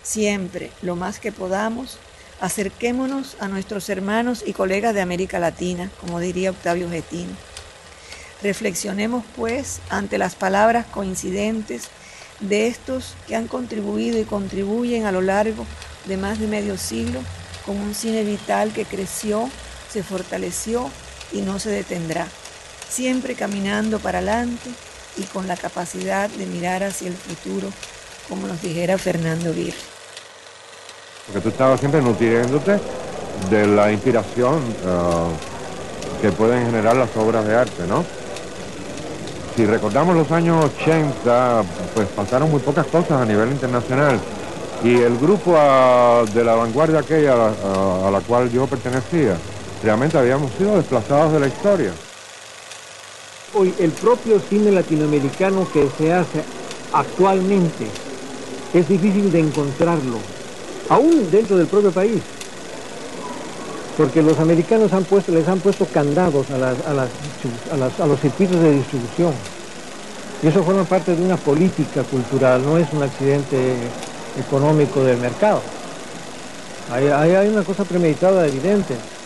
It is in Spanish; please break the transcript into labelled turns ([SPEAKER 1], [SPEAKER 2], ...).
[SPEAKER 1] Siempre, lo más que podamos, acerquémonos a nuestros hermanos y colegas de América Latina, como diría Octavio Getino. Reflexionemos, pues, ante las palabras coincidentes de estos que han contribuido y contribuyen a lo largo de más de medio siglo con un cine vital que creció, se fortaleció y no se detendrá, siempre caminando para adelante y con la capacidad de mirar hacia el futuro, como nos dijera Fernando Aguirre.
[SPEAKER 2] Porque tú estabas siempre nutriéndote de la inspiración que pueden generar las obras de arte, ¿no? Si recordamos los años 80, pues pasaron muy pocas cosas a nivel internacional. Y el grupo de la vanguardia aquella a la cual yo pertenecía, realmente habíamos sido desplazados de la historia.
[SPEAKER 3] Hoy el propio cine latinoamericano que se hace actualmente es difícil de encontrarlo, aún dentro del propio país, porque los americanos les han puesto candados a los circuitos de distribución, y eso forma parte de una política cultural, no es un accidente económico del mercado. Hay una cosa premeditada evidente.